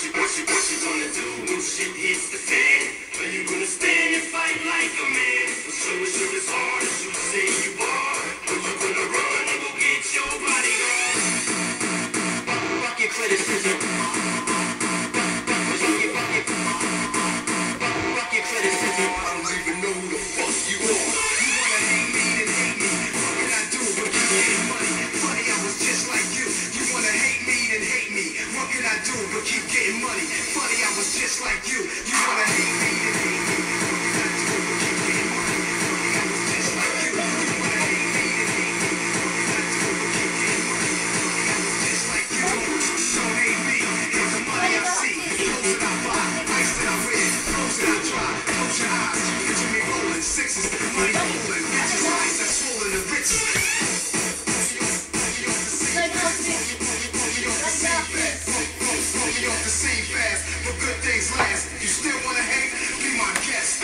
what you gonna do when shit hits the fan? Are you gonna stand and fight like a man? Or show as hard as you say you are? Or you gonna run and go get your bodyguard? Fuck your criticism. Fuck your criticism. I don't even know who the fuck you are. You wanna hate me, then hate me. What can I do but keep getting money? Funny, I was just like you. You wanna hate me, then hate me. What can I do but keep getting money? Funny, I was just like you. You wanna hate me, then hate me. What can I do but keep getting money? Funny, I was just like you. You wanna hate me, then hate me. What can I do but keep getting money? Funny, I was just like you. Don't hate me. Here's the money I see. Clothes that I buy, ice that I wear, clothes that I try. Close your eyes. Picture me rolling sixes, money rolling, bitches, ice that's swollen the riches. Off the scene fast, but good things last. You still wanna hate? Be my guest.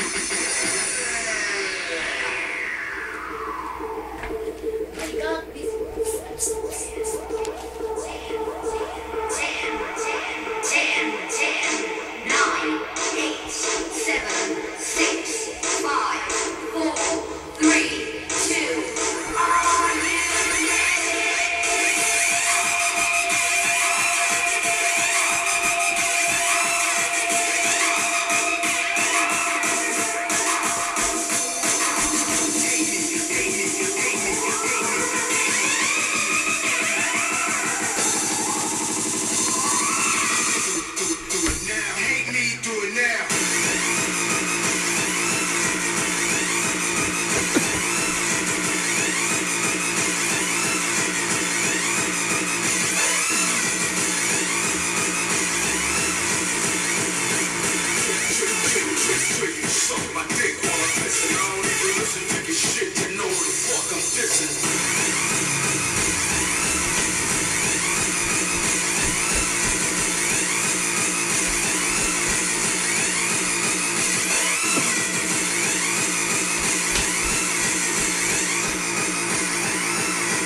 My dick while I'm pissing.